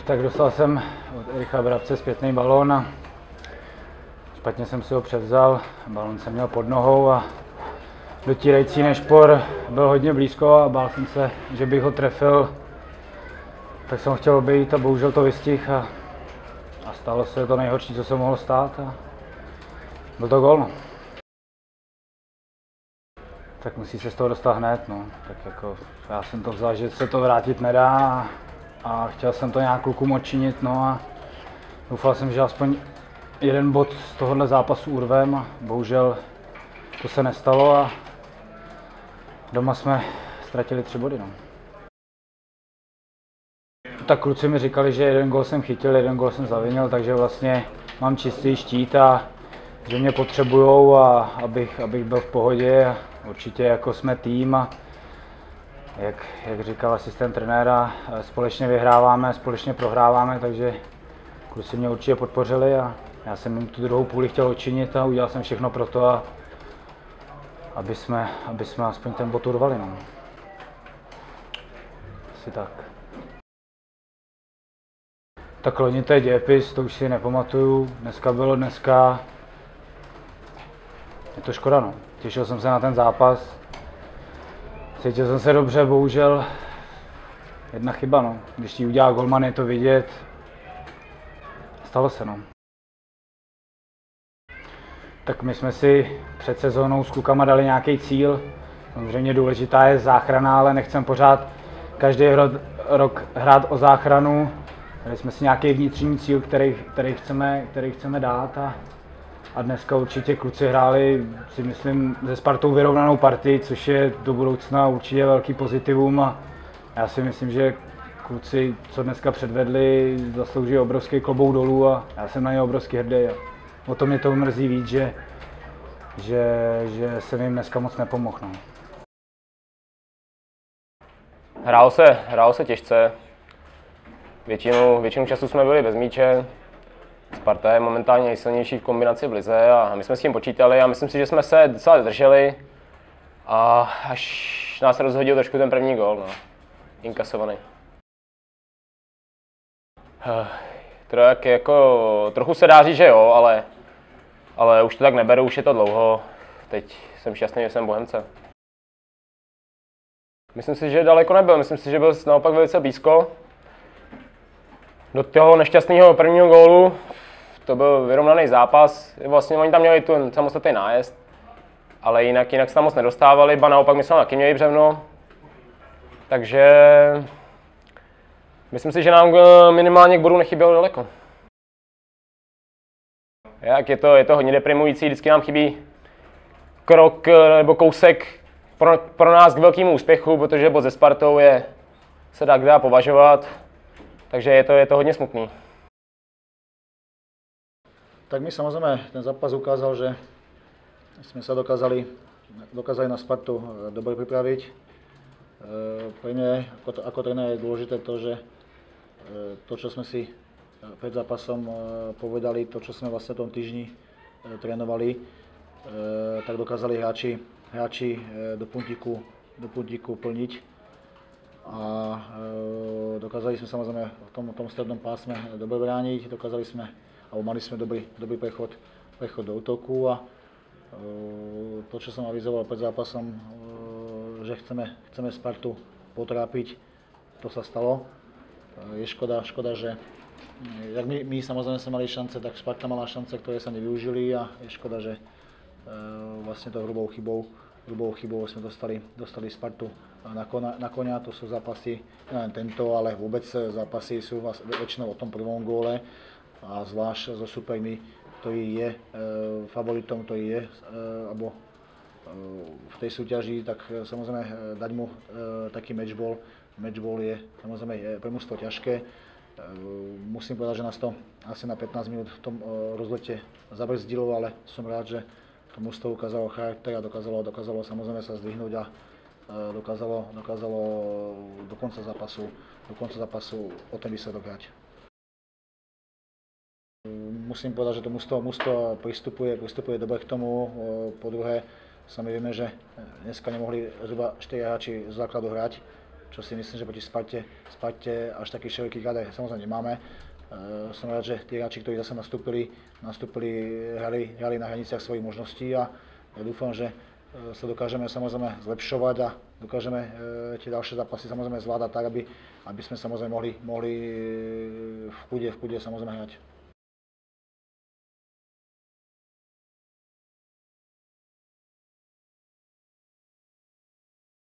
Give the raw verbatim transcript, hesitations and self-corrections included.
tak dostal jsem od Ericha Brabce zpětný balón a špatně jsem si ho převzal. Balón jsem měl pod nohou a dotírající nešpor byl hodně blízko a bál jsem se, že bych ho trefil. Tak jsem ho chtěl obejít a bohužel to vystihl a, a stalo se to nejhorší, co se mohlo stát. A byl to gól. No. Tak musí se z toho dostat hned. No. Tak jako, já jsem to vzal, že se to vrátit nedá a, a chtěl jsem to nějak klukům odčinit. No a doufal jsem, že aspoň jeden bod z tohohle zápasu urvem a bohužel to se nestalo a doma jsme ztratili tři body. No. Tak kluci mi říkali, že jeden gól jsem chytil, jeden gól jsem zavinil, takže vlastně mám čistý štít a že mě potřebujou a abych, abych byl v pohodě. Určitě jako jsme tým a jak, jak říkal asistent trenéra, společně vyhráváme, společně prohráváme, takže kluci mě určitě podpořili a já jsem jim tu druhou půli chtěl odčinit a udělal jsem všechno pro to, a, aby, jsme, aby jsme aspoň ten bod urvali. No. Asi tak. Tak loni to je dějepis, to už si nepamatuju, dneska bylo dneska. Je to škoda, no. Těšil jsem se na ten zápas. Cítil jsem se dobře, bohužel jedna chyba, no. Když ti udělá golman, je to vidět. Stalo se, no. Tak my jsme si před sezónou s klukama dali nějaký cíl. Samozřejmě důležitá je záchrana, ale nechcem pořád každý rok hrát o záchranu. Dali jsme si nějaký vnitřní cíl, který, který, chceme, který chceme dát. A, a dneska určitě kluci hráli, si myslím, se Spartou vyrovnanou partii, což je do budoucna určitě velký pozitivum. A já si myslím, že kluci, co dneska předvedli, zaslouží obrovský klobouk dolů a já jsem na ně obrovský hrdý. A o tom mě to mrzí víc, že, že, že jsem jim dneska moc nepomohl. No. Hrálo se, hrálo se těžce. Většinu, většinu času jsme byli bez míče. Sparta je momentálně nejsilnější v kombinaci v lize a my jsme s tím počítali a myslím si, že jsme se docela drželi. A až nás rozhodil trošku ten první gól, no. Inkasovaný. Tak jako, trochu se dá říct, že jo, ale, ale už to tak neberu, už je to dlouho. Teď jsem šťastný, že jsem Bohemce. Myslím si, že daleko nebyl, myslím si, že byl naopak velice blízko. Do toho nešťastného prvního gólu, to byl vyrovnaný zápas, vlastně oni tam měli tu samostatný nájezd, ale jinak, jinak se tam moc nedostávali, ba naopak my jsme taky měli břevno. Takže myslím si, že nám minimálně k bodu nechybělo daleko. Jak je to, je to hodně deprimující, vždycky nám chybí krok nebo kousek pro, pro nás k velkému úspěchu, protože bod se Spartou je, se dá, dá považovat. Takže je to, je to hodně smutný. Tak my samozrejme ten zápas ukázal, že sme sa dokázali, dokázali na Spartu dobre pripraviť. E, pre mňa ako, ako tréner je dôležité to, že e, to, čo sme si pred zápasom e, povedali, to, čo sme vlastne v tom týždni e, trénovali, e, tak dokázali hráči, hráči e, do puntíku, do puntíku plniť. A e, dokázali sme samozrejme v tom, v tom strednom pásme dobre brániť, dokázali sme, alebo mali sme dobrý, dobrý prechod, prechod do útoku a e, to, čo som avizoval pred zápasom, e, že chceme, chceme Spartu potrápiť, to sa stalo. E, je škoda, škoda, že jak my, my samozrejme sme mali šance, tak Sparta mala šance, ktoré sa nevyužili a je škoda, že e, vlastne to hrubou chybou Hrubou chybou sme dostali, dostali Spartu na, kona, na konia. To sú zápasy, neviem tento, ale vôbec zápasy sú väčšinou o tom prvom góle a zvlášť so supermi, ktorý je e, favoritom, ktorý je e, alebo e, v tej súťaži, tak samozrejme dať mu e, taký matchball. Matchball je samozrejme je pre mužstvo ťažké. E, musím povedať, že nás to asi na pätnásť minút v tom e, rozlete zabrzdilo, ale som rád, že to mužstvo ukázalo charakter a dokázalo, dokázalo samozrejme sa zdvihnúť a dokázalo, dokázalo do konca zápasu, do konca zápasu o ten výsledok hrať. Musím povedať, že to mužstvo, mužstvo pristupuje, pristupuje dobre k tomu. Po druhé, sami vieme, že dneska nemohli zhruba štyri hráči z základu hrať. čo si myslím, že proti Sparte, Sparte až taký široký kader samozrejme nemáme. Uh, som rád, že tí hráči, ktorí zase nastúpili, nastúpili hrali, hrali na hraniciach svojich možností a ja dúfam, že uh, sa dokážeme samozrejme zlepšovať a dokážeme uh, tie ďalšie zápasy samozrejme zvládať tak, aby, aby sme samozrejme mohli, mohli v kúde, v kúde samozrejme hrať.